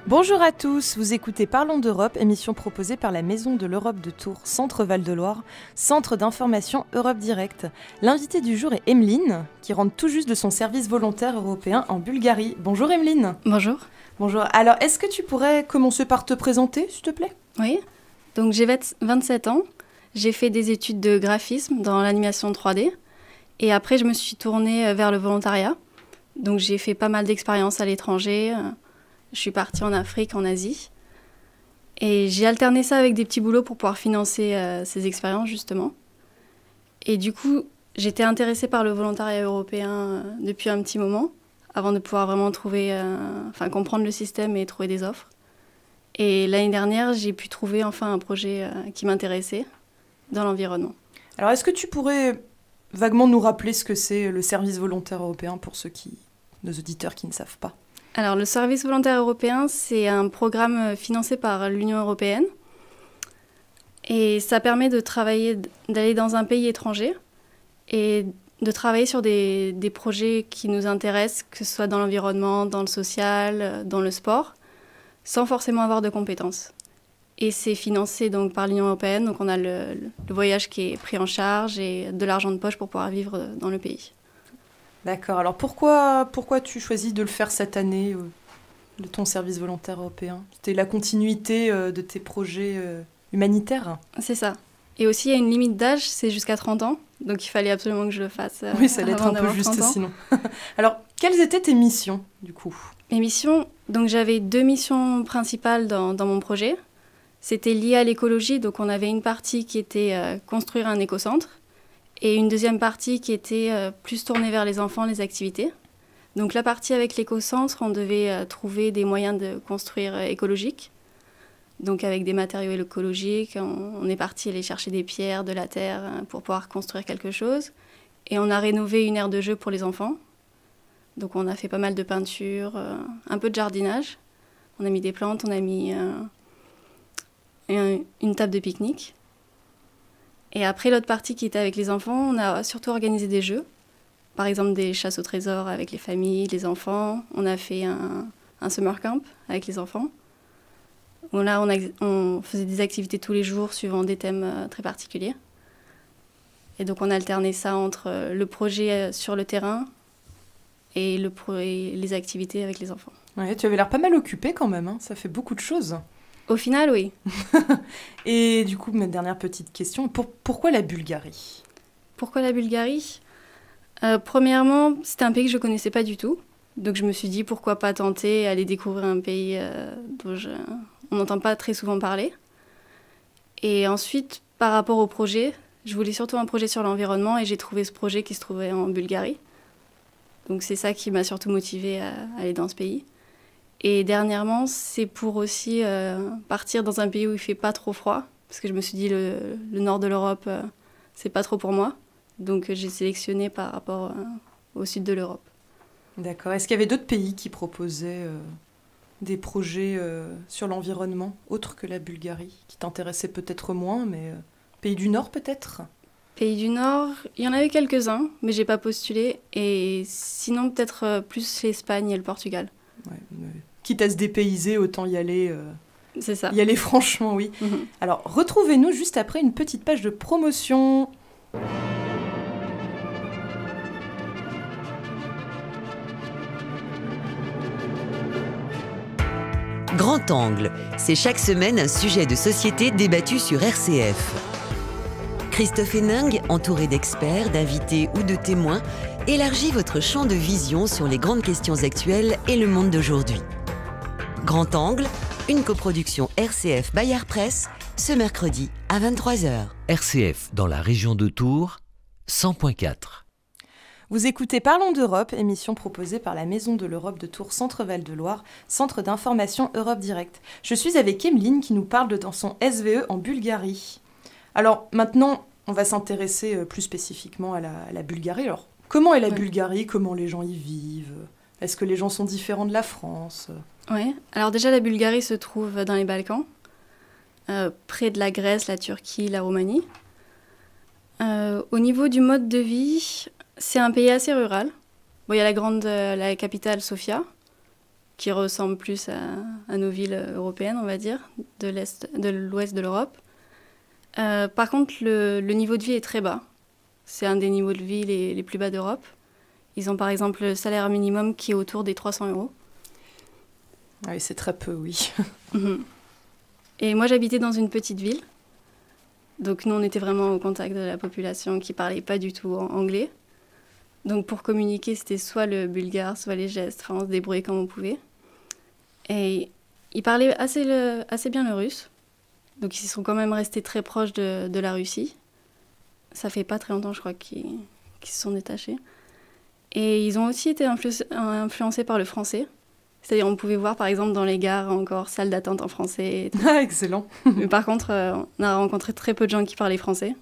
Bonjour à tous, vous écoutez Parlons d'Europe, émission proposée par la Maison de l'Europe de Tours, Centre Val-de-Loire, Centre d'information Europe Direct. L'invitée du jour est Emeline, qui rentre tout juste de son service volontaire européen en Bulgarie. Bonjour Emeline. Bonjour. Bonjour, alors est-ce que tu pourrais commencer par te présenter, s'il te plaît ? Oui, donc j'ai 27 ans, j'ai fait des études de graphisme dans l'animation 3D, et après je me suis tournée vers le volontariat. Donc j'ai fait pas mal d'expériences à l'étranger. Je suis partie en Afrique, en Asie. Et j'ai alterné ça avec des petits boulots pour pouvoir financer ces expériences, justement. Et du coup, j'étais intéressée par le volontariat européen depuis un petit moment, avant de pouvoir vraiment comprendre le système et trouver des offres. Et l'année dernière, j'ai pu trouver enfin un projet qui m'intéressait dans l'environnement. Alors, est-ce que tu pourrais vaguement nous rappeler ce que c'est le service volontaire européen pour nos auditeurs qui ne savent pas ? Alors, le service volontaire européen, c'est un programme financé par l'Union européenne. Et ça permet d'aller dans un pays étranger et de travailler sur des projets qui nous intéressent, que ce soit dans l'environnement, dans le social, dans le sport, sans forcément avoir de compétences. Et c'est financé donc par l'Union européenne, donc on a le voyage qui est pris en charge et de l'argent de poche pour pouvoir vivre dans le pays. D'accord. Alors pourquoi tu choisis de le faire cette année, de ton service volontaire européen ? C'était la continuité de tes projets humanitaires ? C'est ça. Et aussi, il y a une limite d'âge, c'est jusqu'à 30 ans. Donc il fallait absolument que je le fasse. Oui, ça allait être un peu juste sinon. Alors, quelles étaient tes missions, du coup ? Mes missions, donc j'avais 2 missions principales dans mon projet. C'était lié à l'écologie, donc on avait une partie qui était construire un écocentre. Et une deuxième partie qui était plus tournée vers les enfants, les activités. Donc la partie avec l'écocentre, on devait trouver des moyens de construire écologique. Donc avec des matériaux écologiques, on est parti aller chercher des pierres, de la terre pour pouvoir construire quelque chose. Et on a rénové une aire de jeu pour les enfants. Donc on a fait pas mal de peinture, un peu de jardinage. On a mis des plantes, on a mis une table de pique-nique. Et après, l'autre partie qui était avec les enfants, on a surtout organisé des jeux. Par exemple, des chasses au trésor avec les familles, les enfants. On a fait un summer camp avec les enfants. Où là, on faisait des activités tous les jours suivant des thèmes très particuliers. Et donc, on a alterné ça entre le projet sur le terrain et les activités avec les enfants. Ouais, tu avais l'air pas mal occupée quand même, hein. Ça fait beaucoup de choses. Au final, oui. Et du coup, ma dernière petite question, pourquoi la Bulgarie ? Pourquoi la Bulgarie ? Premièrement, c'était un pays que je ne connaissais pas du tout. Donc je me suis dit, pourquoi pas tenter, aller découvrir un pays dont on n'entend pas très souvent parler. Et ensuite, par rapport au projet, je voulais surtout un projet sur l'environnement et j'ai trouvé ce projet qui se trouvait en Bulgarie. Donc c'est ça qui m'a surtout motivée à aller dans ce pays. Et dernièrement, c'est pour aussi partir dans un pays où il ne fait pas trop froid. Parce que je me suis dit, le nord de l'Europe, c'est pas trop pour moi. Donc j'ai sélectionné par rapport au sud de l'Europe. D'accord. Est-ce qu'il y avait d'autres pays qui proposaient des projets sur l'environnement, autres que la Bulgarie, qui t'intéressaient peut-être moins, mais pays du Nord peut-être ? Pays du Nord, il y en avait quelques-uns, mais je n'ai pas postulé. Et sinon, peut-être plus l'Espagne et le Portugal. Ouais, quitte à se dépayser, autant y aller. C'est ça. Y aller franchement, oui. Mm-hmm. Alors, retrouvez-nous juste après une petite page de promotion. Grand Angle, c'est chaque semaine un sujet de société débattu sur RCF. Christophe Héningue, entouré d'experts, d'invités ou de témoins, élargit votre champ de vision sur les grandes questions actuelles et le monde d'aujourd'hui. Grand Angle, une coproduction RCF Bayard Presse, ce mercredi à 23h. RCF dans la région de Tours, 100.4. Vous écoutez Parlons d'Europe, émission proposée par la Maison de l'Europe de Tours Centre Val-de-Loire, Centre d'information Europe Direct. Je suis avec Emeline qui nous parle de son SVE en Bulgarie. Alors maintenant, on va s'intéresser plus spécifiquement à la Bulgarie. Alors, comment est la Bulgarie ? Comment les gens y vivent ? Est-ce que les gens sont différents de la France ? Oui, alors déjà la Bulgarie se trouve dans les Balkans, près de la Grèce, la Turquie, la Roumanie. Au niveau du mode de vie, c'est un pays assez rural. Bon, il y a la capitale Sofia, qui ressemblent plus à nos villes européennes, on va dire, de l'ouest de l'Europe. Par contre, le niveau de vie est très bas. C'est un des niveaux de vie les plus bas d'Europe. Ils ont par exemple le salaire minimum qui est autour des 300 €. Oui, c'est très peu, oui. Et moi, j'habitais dans une petite ville. Donc nous, on était vraiment au contact de la population qui ne parlait pas du tout anglais. Donc pour communiquer, c'était soit le bulgare, soit les gestes. Enfin, on se débrouillait comme on pouvait. Et ils parlaient assez bien le russe. Donc ils sont quand même restés très proches de la Russie. Ça fait pas très longtemps, je crois, qu'ils se sont détachés. Et ils ont aussi été influencés par le français. C'est-à-dire, on pouvait voir, par exemple, dans les gares, encore salle d'attente en français. Ah, excellent. Mais par contre, on a rencontré très peu de gens qui parlaient français.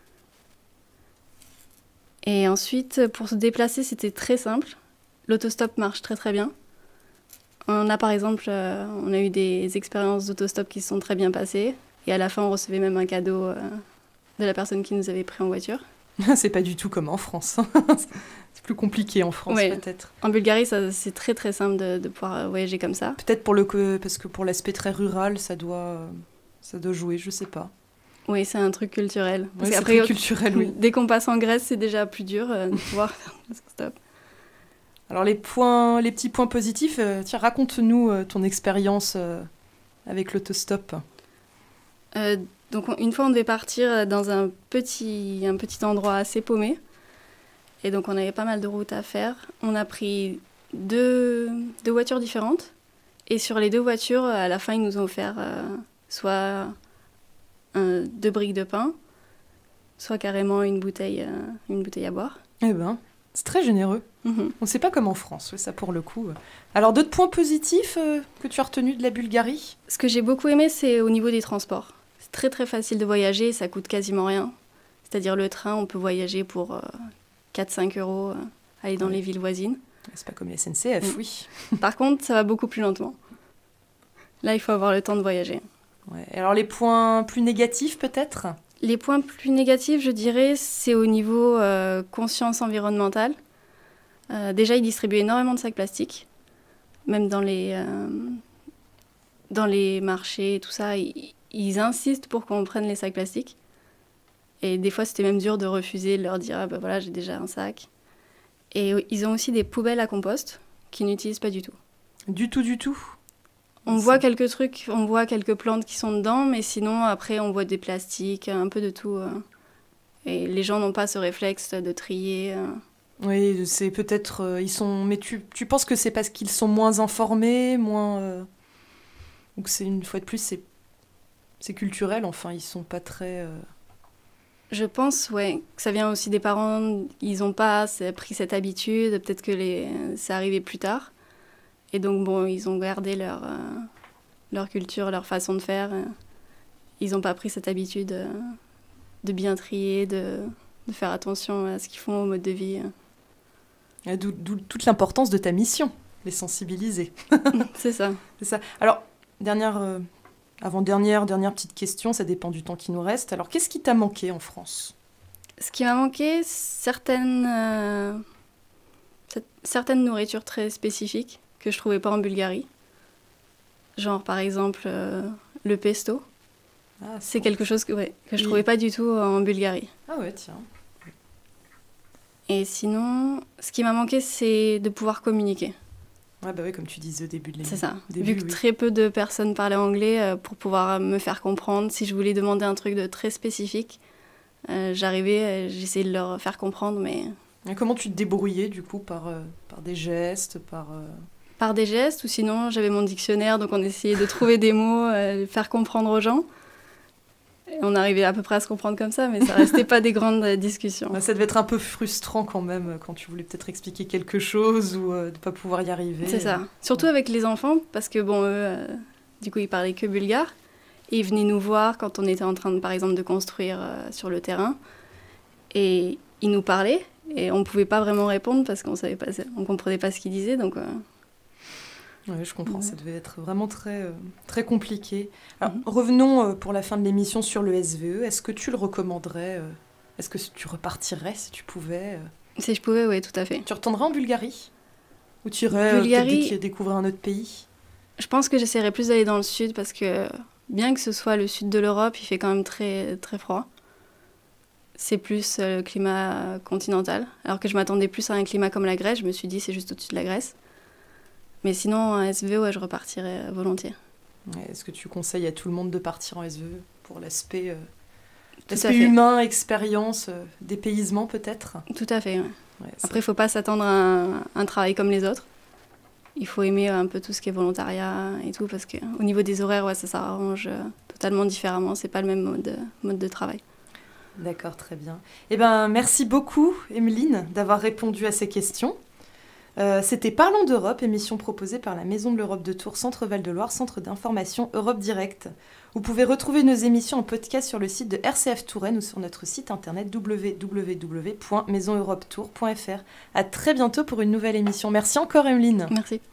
Et ensuite, pour se déplacer, c'était très simple. L'autostop marche très très bien. On a par exemple, on a eu des expériences d'autostop qui se sont très bien passées. Et à la fin, on recevait même un cadeau de la personne qui nous avait pris en voiture. C'est pas du tout comme en France. C'est plus compliqué en France, peut-être. En Bulgarie, c'est très très simple de pouvoir voyager comme ça. Peut-être parce que pour l'aspect très rural, ça doit jouer, je sais pas. Oui, c'est un truc culturel. Oui, c'est très culturel, oui. Dès qu'on passe en Grèce, c'est déjà plus dur de pouvoir faire un stop. Alors les petits points positifs, tiens, raconte-nous ton expérience avec l'autostop. Donc une fois, on devait partir dans un petit endroit assez paumé. Et donc on avait pas mal de routes à faire. On a pris deux voitures différentes. Et sur les 2 voitures, à la fin, ils nous ont offert soit 2 briques de pain, soit carrément une bouteille à boire. Eh ben, c'est très généreux. On ne sait pas comme en France, ça pour le coup. Alors d'autres points positifs que tu as retenus de la Bulgarie ? Ce que j'ai beaucoup aimé, c'est au niveau des transports. C'est très très facile de voyager, ça coûte quasiment rien. C'est-à-dire le train, on peut voyager pour 4-5 €, aller dans les villes voisines. C'est pas comme les SNCF, oui. Par contre, ça va beaucoup plus lentement. Là, il faut avoir le temps de voyager. Ouais. Alors les points plus négatifs peut-être ? Les points plus négatifs, je dirais, c'est au niveau conscience environnementale. Déjà, ils distribuent énormément de sacs plastiques. Même dans les marchés et tout ça, ils insistent pour qu'on prenne les sacs plastiques. Et des fois, c'était même dur de refuser, de leur dire « Ah ben voilà, j'ai déjà un sac ». Et ils ont aussi des poubelles à compost qu'ils n'utilisent pas du tout. Du tout. On voit quelques trucs, on voit quelques plantes qui sont dedans, mais sinon, après, on voit des plastiques, un peu de tout. Et les gens n'ont pas ce réflexe de trier. Oui, c'est peut-être... Mais tu penses que c'est parce qu'ils sont moins informés, moins... Ou que c'est, une fois de plus, c'est culturel, enfin, ils sont pas très... Je pense, ouais, que ça vient aussi des parents, ils n'ont pas pris cette habitude, peut-être que c'est arrivé plus tard. Et donc, bon, ils ont gardé leur culture, leur façon de faire. Ils n'ont pas pris cette habitude de bien trier, de faire attention à ce qu'ils font au mode de vie. D'où toute l'importance de ta mission, les sensibiliser. C'est ça. C'est ça. Alors, dernière petite question, ça dépend du temps qui nous reste. Alors, qu'est-ce qui t'a manqué en France ? Ce qui m'a manqué, certaines nourritures très spécifiques que je ne trouvais pas en Bulgarie. Genre, par exemple, le pesto. Ah, c'est quelque chose que je ne trouvais pas du tout en Bulgarie. Ah ouais, tiens. Et sinon, ce qui m'a manqué, c'est de pouvoir communiquer. Ouais, bah oui, comme tu disais au début de l'émission. C'est ça. Vu que très peu de personnes parlaient anglais, pour pouvoir me faire comprendre, si je voulais demander un truc de très spécifique, j'arrivais, j'essayais de leur faire comprendre, mais... Et comment tu te débrouillais, du coup, par des gestes, Par des gestes, ou sinon, j'avais mon dictionnaire, donc on essayait de trouver des mots, faire comprendre aux gens. Et on arrivait à peu près à se comprendre comme ça, mais ça restait pas des grandes discussions. Ça devait être un peu frustrant quand même, quand tu voulais peut-être expliquer quelque chose ou de pas pouvoir y arriver. C'est ça. Surtout avec les enfants, parce que bon, eux, du coup, ils parlaient que bulgare. Et ils venaient nous voir quand on était en train, par exemple, de construire sur le terrain. Et ils nous parlaient, et on pouvait pas vraiment répondre parce qu'on comprenait pas ce qu'ils disaient, donc... Oui, je comprends, ça devait être vraiment très, très compliqué. Alors, revenons pour la fin de l'émission sur le SVE. Est-ce que tu le recommanderais Est-ce que tu repartirais si tu pouvais Si je pouvais, oui, tout à fait. Tu retournerais en Bulgarie ? Ou tu irais Bulgarie, découvrir un autre pays? je pense que j'essaierai plus d'aller dans le sud parce que bien que ce soit le sud de l'Europe, il fait quand même très, très froid. C'est plus le climat continental. Alors que je m'attendais plus à un climat comme la Grèce, je me suis dit c'est juste au-dessus de la Grèce. Mais sinon, en SVE, je repartirais volontiers. Est-ce que tu conseilles à tout le monde de partir en SVE pour l'aspect Tout à fait. humain, expérience, dépaysement peut-être? Tout à fait, ouais. Ouais, Après, il ne faut pas s'attendre à un travail comme les autres. Il faut aimer un peu tout ce qui est volontariat et tout, parce qu'au niveau des horaires, ça s'arrange totalement différemment. C'est pas le même mode de travail. D'accord, très bien. Eh ben, merci beaucoup, Emeline, d'avoir répondu à ces questions. C'était Parlons d'Europe, émission proposée par la Maison de l'Europe de Tours, Centre Val-de-Loire, Centre d'information Europe Direct. Vous pouvez retrouver nos émissions en podcast sur le site de RCF Touraine ou sur notre site internet www.maisoneuropetour.fr. À très bientôt pour une nouvelle émission. Merci encore, Emeline. Merci.